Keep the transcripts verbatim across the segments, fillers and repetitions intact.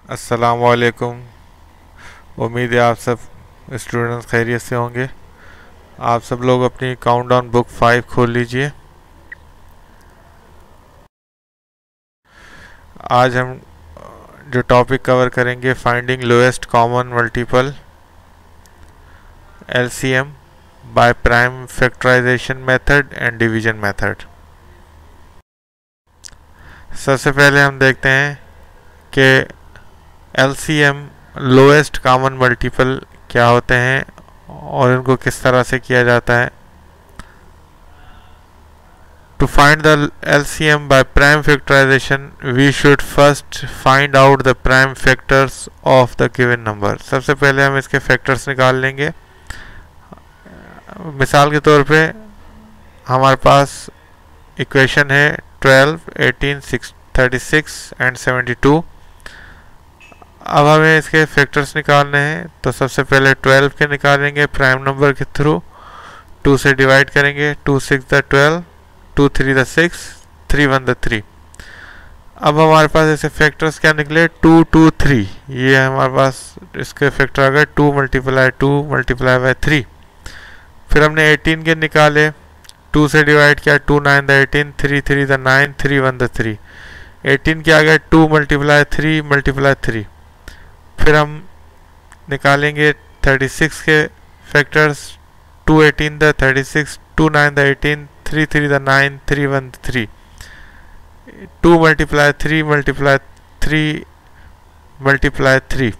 अस्सलामुअलैकुम। उम्मीद है आप सब स्टूडेंट्स खैरियत से होंगे। आप सब लोग अपनी काउंटडाउन बुक फाइव खोल लीजिए। आज हम जो टॉपिक कवर करेंगे, finding lowest common multiple LCM by prime factorization method and division method. सबसे पहले हम देखते हैं कि एलसीएम लोएस्ट कॉमन मल्टीपल क्या होते हैं और इनको किस तरह से किया जाता है। To find the L C M by prime factorization, we should first find out the prime factors of the given number. सबसे पहले हम इसके फैक्टर्स निकाल लेंगे। मिसाल के तौर पे हमारे पास इक्वेशन है twelve, eighteen, thirty six and seventy two. अब हमें इसके फैक्टर्स निकालने हैं, तो सबसे पहले ट्वेल्व के निकालेंगे प्राइम नंबर के थ्रू। टू से डिवाइड करेंगे, two six the twelve, two three the six, three one the three. अब हमारे पास ऐसे फैक्टर्स क्या निकले, टू टू थ्री। ये हमारे पास इसके फैक्टर आ गए two multiply two multiply by three. फिर हमने एटीन के निकाले, टू से डिवाइड किया, two nine the eighteen, three three the nine, three one the three. Eighteen के आ गए two multiply three multiply three. फिर हम निकालेंगे थर्टी सिक्स के factors, two eighteen the thirty six, two nine the eighteen, three three the nine, three one the three. Two multiply three multiply three multiply three.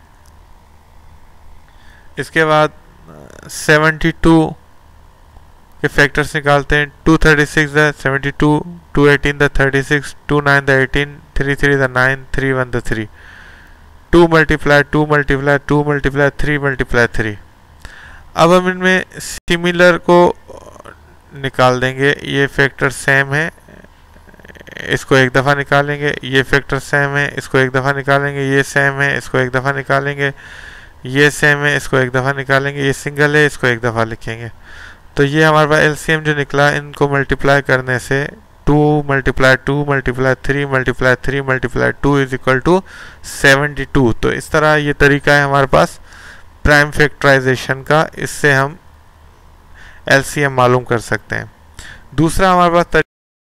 इसके बाद seventy two के factors निकालते हैं, two thirty six the seventy two, two eighteen the thirty six, two nine the eighteen, three three the nine, three one the three. Two multiply two multiply two multiply three multiply three. अब हम इनमें similar को निकाल देंगे। ये factor same है, इसको एक दफ़ा निकालेंगे। ये फैक्टर सेम है, इसको एक दफ़ा निकालेंगे। ये सेम है, इसको एक दफ़ा निकालेंगे। ये सेम है, इसको एक दफ़ा निकालेंगे। ये सिंगल है, इसको एक दफ़ा लिखेंगे। तो ये हमारे पास एलसीएम जो निकला, इनको मल्टीप्लाई करने से two multiply two multiply three multiply three multiply two is equal to seventy two. तो इस तरह ये तरीका है हमारे पास प्राइम फैक्टराइजेशन का, इससे हम एलसीएम मालूम कर सकते हैं। दूसरा हमारे पास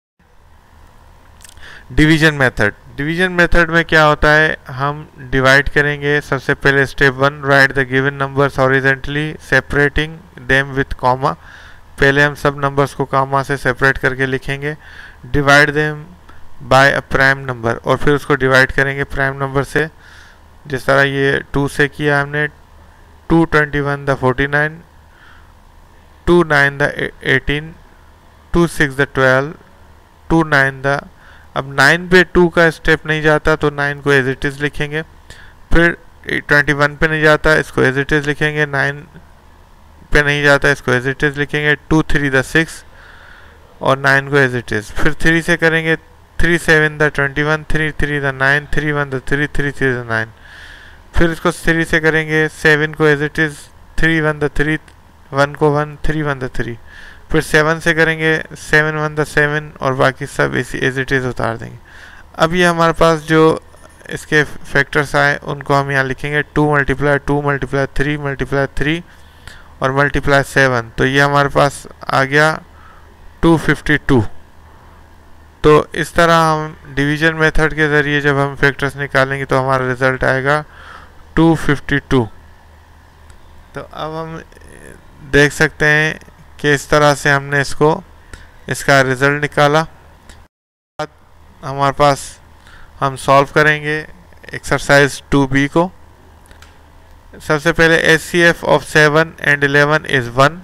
डिवीजन मेथड। डिवीजन मेथड में क्या होता है, हम डिवाइड करेंगे। सबसे पहले step one, right the given numbers horizontally separating them with comma. पहले हम सब नंबर्स को कॉमा से सेपरेट करके लिखेंगे। Divide them by a prime number, और फिर उसको डिवाइड करेंगे प्राइम नंबर से। जिस तरह ये टू से किया हमने, two twenty one the forty nine, two nine the eighteen, two six the twelve, two nine the. अब नाइन पे टू का स्टेप नहीं जाता तो नाइन को एज इट इज़ लिखेंगे। फिर ट्वेंटी वन पे नहीं जाता, इसको एज इट इज़ लिखेंगे। नाइन पे नहीं जाता, इसको एज इट इज़ लिखेंगे। टू थ्री द सिक्स और नाइन को एज इट इज़। फिर थ्री से करेंगे, three seven the twenty one, three three the nine, three one the three, three three the nine. फिर इसको थ्री से करेंगे, सेवन को as it is, three one the three, one को one, three one the three. फिर seven से करेंगे, seven one the seven, और बाकी सब इसी एज इट इज़ उतार देंगे। अब ये हमारे पास जो इसके फैक्टर्स आए उनको हम यहाँ लिखेंगे, two multiply two multiply three multiply three और मल्टीप्लाई सेवन। तो ये हमारे पास आ गया टू फिफ्टी टू। तो इस तरह हम डिवीजन मेथड के ज़रिए जब हम फैक्टर्स निकालेंगे तो हमारा रिज़ल्ट आएगा टू फिफ्टी टू। तो अब हम देख सकते हैं कि इस तरह से हमने इसको इसका रिज़ल्ट निकाला। हमारे पास हम सॉल्व करेंगे एक्सरसाइज टू बी को। सबसे पहले H C F of seven and eleven is one.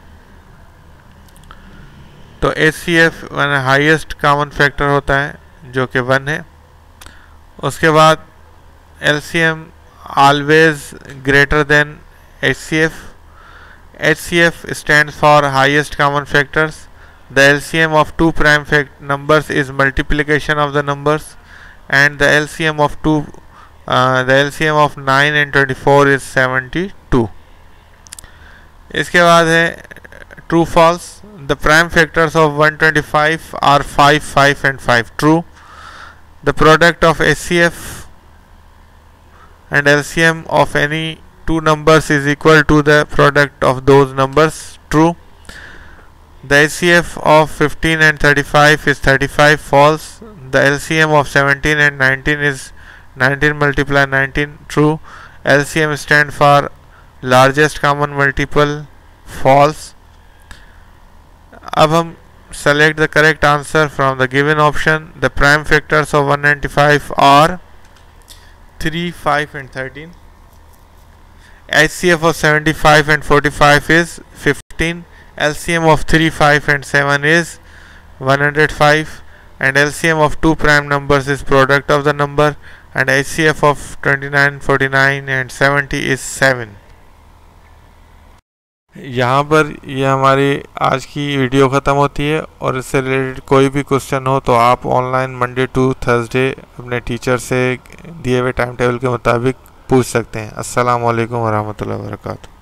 तो H C F one highest common factor होता है जो कि वन है। उसके बाद L C M always greater than H C F. H C F stands for highest common factors. The L C M of two prime fact numbers is multiplication of the numbers, and the L C M of two uh, the L C M of nine and twenty-four is seventy-two. इसके बाद है true false. The prime factors of one twenty-five are five, five and five. True. The product of H C F and L C M of any two numbers is equal to the product of those numbers. True. The H C F of fifteen and thirty-five is thirty-five. False. The L C M of seventeen and nineteen is nineteen multiply nineteen. True. L C M stand for largest common multiple. False. अब हम select the correct answer from the given option. The prime factors of one ninety-five are three, five and thirteen. H C F of seventy-five and forty-five is fifteen. L C M of three, five and seven is one hundred five, and L C M of two prime numbers is product of the number, and H C F of twenty-nine, forty-nine and seventy is seven. यहाँ पर ये हमारी आज की video ख़त्म होती है, और इससे रिलेटेड कोई भी क्वेश्चन हो तो आप ऑनलाइन मंडे टू थर्सडे अपने टीचर से दिए हुए टाइम टेबल के मुताबिक पूछ सकते हैं। अस्सलाम वालेकुम वरहमतुल्लाहि वबरकातुहू।